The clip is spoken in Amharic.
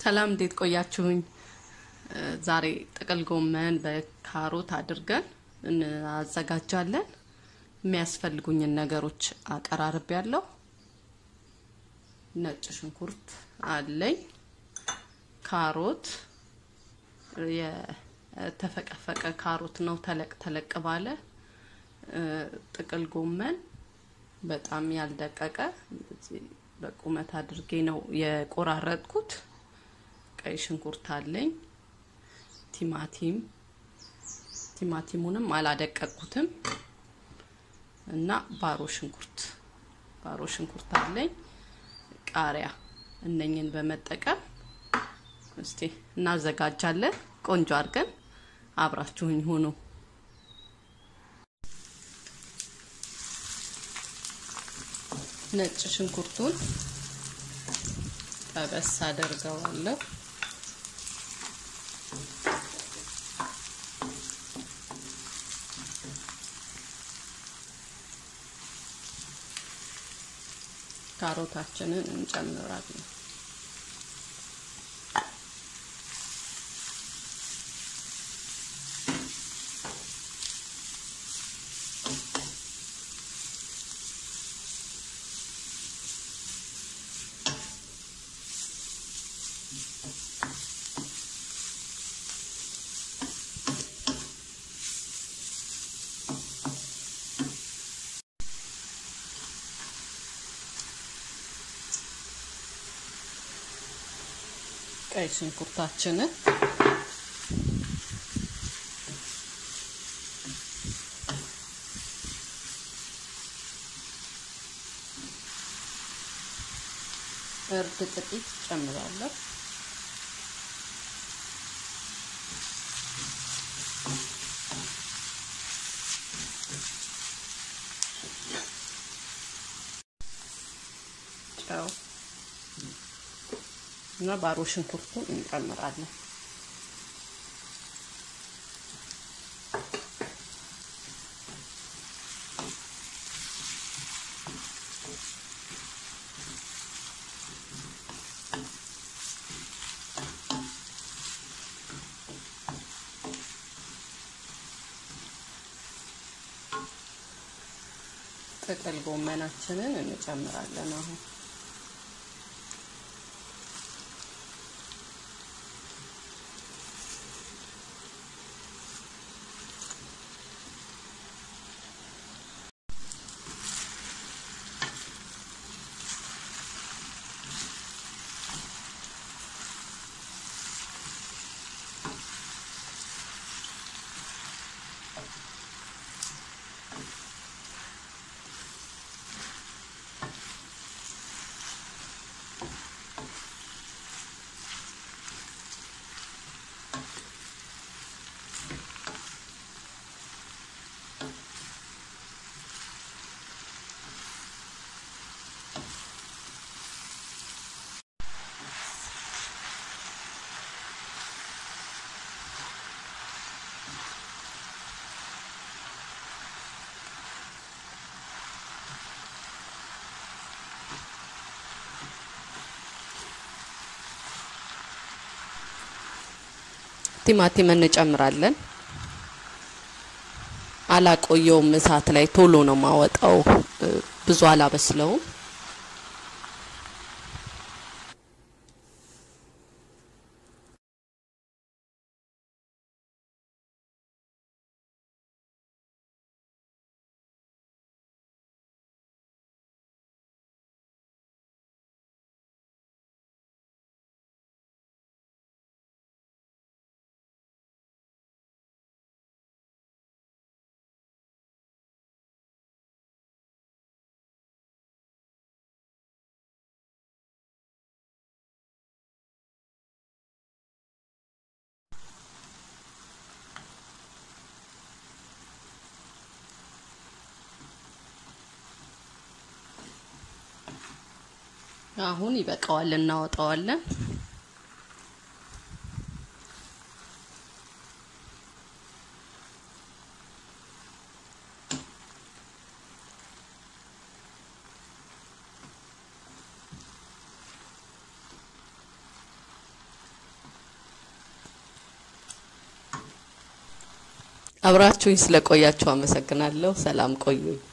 ሰላም እንዴት ቆያችሁኝ? ዛሬ ጥቅል ጎመን በካሮት አድርገን እናዘጋጃለን። የሚያስፈልጉኝ ነገሮች አቀራርቤያለሁ። ነጭ ሽንኩርት አለኝ፣ ካሮት የተፈቀፈቀ ካሮት ነው ተለቅ ተለቅ ባለ፣ ጥቅል ጎመን በጣም ያልደቀቀ በቁመት አድርጌ ነው የቆራረጥኩት። ቀይ ሽንኩርት አለኝ፣ ቲማቲሙንም አላደቀቅኩትም እና ባሮ ሽንኩርት አለኝ፣ ቃሪያ። እነኝን በመጠቀም እስቲ እናዘጋጃለን። ቆንጆ አድርገን አብራችሁኝ ሁኑ። ነጭ ሽንኩርቱን ጠበስ አደርገዋለሁ። ካሮታችንን እንጨምራለን። ቀይ ሽንኩርታችንን እርድ ጥቂት ጨምራለሁ። ጨው እና ባሮ ሽንኩርቱን እንጨምራለን። ጥቅል ጎመናችንን እንጨምራለን። አሁን ቲማቲም እንጨምራለን። አላቆየውም፣ እሳት ላይ ቶሎ ነው ማወጣው፣ ብዙ አላበስለውም። አሁን ይበቃዋል፣ እናወጣዋለን። አብራችሁኝ ስለቆያችሁ አመሰግናለሁ። ሰላም ቆዩኝ።